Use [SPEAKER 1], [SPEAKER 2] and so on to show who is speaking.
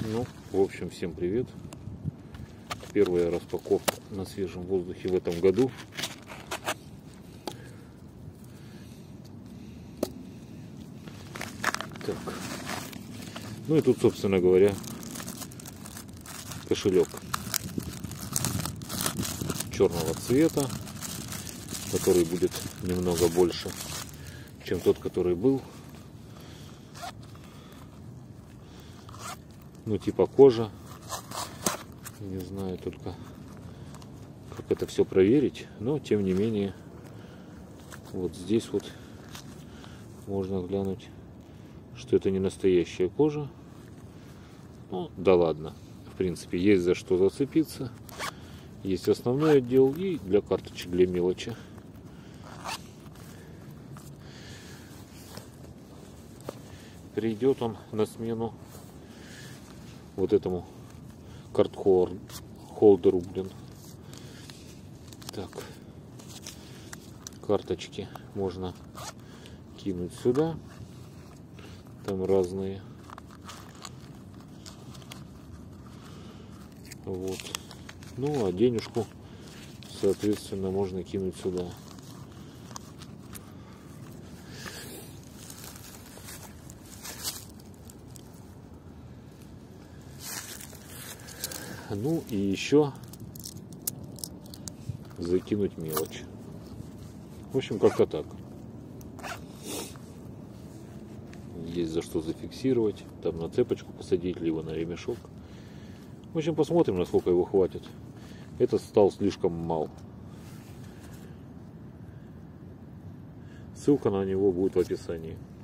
[SPEAKER 1] Ну, в общем, всем привет. Первая распаковка на свежем воздухе в этом году. Так. Ну и тут, собственно говоря, кошелек черного цвета, который будет немного больше, чем тот, который был. Ну, типа кожа. Не знаю только, как это все проверить. Но, тем не менее, вот здесь вот можно глянуть, что это не настоящая кожа. Ну, да ладно. В принципе, есть за что зацепиться. Есть основной отдел и для карточек, для мелочи. Придет он на смену вот этому карт-холдеру, блин. Так. Карточки можно кинуть сюда. Там разные. Вот. Ну, а денежку, соответственно, можно кинуть сюда. Ну и еще закинуть мелочь. В общем, как-то так. Есть за что зафиксировать. Там на цепочку посадить, либо на ремешок. В общем, посмотрим, насколько его хватит. Этот стал слишком мал. Ссылка на него будет в описании.